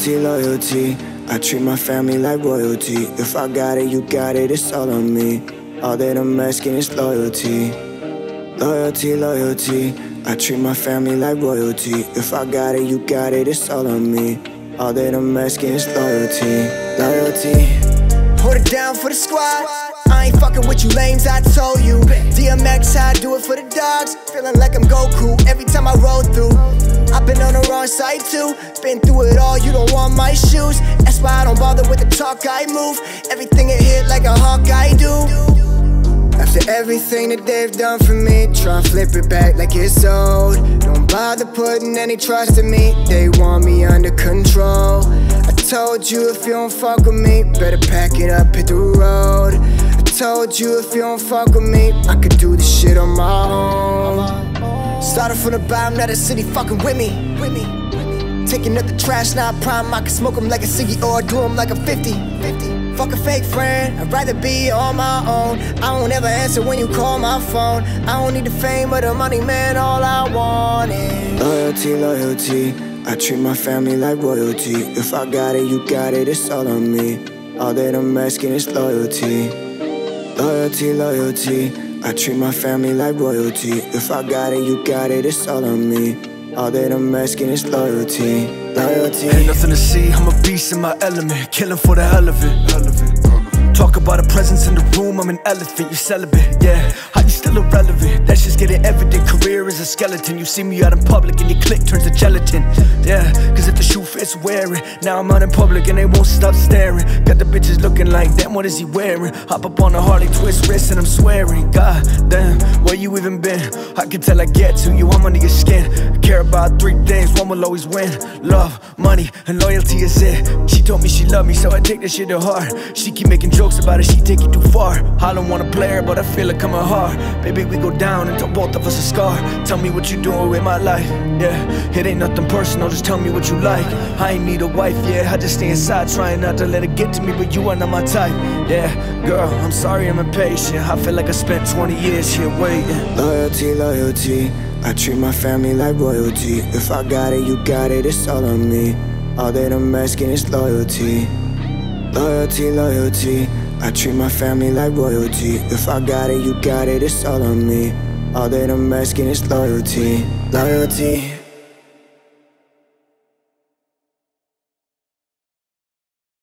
Loyalty, loyalty, I treat my family like royalty. If I got it, you got it, it's all on me. All that I'm asking is loyalty. Loyalty, loyalty, I treat my family like royalty. If I got it, you got it, it's all on me. All that I'm asking is loyalty. Loyalty. Hold it down for the squad. I ain't fucking with you lames, I told you. DMX, I do it for the dogs. Feeling like I'm Goku every time I roll through. I've been on the wrong side too. Been through it all, you don't want my shoes. That's why I don't bother with the talk, I move. Everything it hit like a hawk, I do. After everything that they've done for me, try and flip it back like it's old. Don't bother putting any trust in me. They want me under control. I told you if you don't fuck with me, better pack it up, hit the road. I told you if you don't fuck with me, I could do this shit on my own. Started from the bottom, now the city fucking with me. Taking up the trash, now I prime. I can smoke them like a ciggy or do them like a 50. Fuck a fake friend, I'd rather be on my own. I won't ever answer when you call my phone. I don't need the fame or the money, man, all I want is loyalty, loyalty, I treat my family like royalty. If I got it, you got it, it's all on me. All that I'm asking is loyalty. Loyalty, loyalty, I treat my family like royalty. If I got it, you got it, it's all on me. All that I'm asking is loyalty. Loyalty. Ain't nothing to see, I'm a beast in my element. Killing for the hell of it. Talk about a presence in the room, I'm an elephant, you celibate, yeah. How you still irrelevant? That's just getting evident. Career is a skeleton. You see me out in public and your click turns to gelatin. Yeah, cause if the shoe fits, wear it. Now I'm out in public and they won't stop staring. Got the bitches looking like, damn, what is he wearing? Hop up on a Harley, twist wrist and I'm swearing. God damn, where you even been? I can tell I get to you, I'm under your skin. I care about three things, one will always win. Love, money, and loyalty is it. She told me she loved me, so I take that shit to heart. She keep making jokes about it, she take it too far. I don't wanna play her, but I feel it coming hard. Baby, we go down until both of us are scarred. Tell me what you doing with my life, yeah. It ain't nothing personal, just tell me what you like. I ain't need a wife, yeah, I just stay inside trying not to let it get to me, but you are not my type, yeah. Girl, I'm sorry I'm impatient. I feel like I spent 20 years here waiting. Loyalty, loyalty, I treat my family like royalty. If I got it, you got it, it's all on me. All that I'm asking is loyalty. Loyalty, loyalty, I treat my family like royalty. If I got it, you got it, it's all on me. All that I'm asking is loyalty. Loyalty.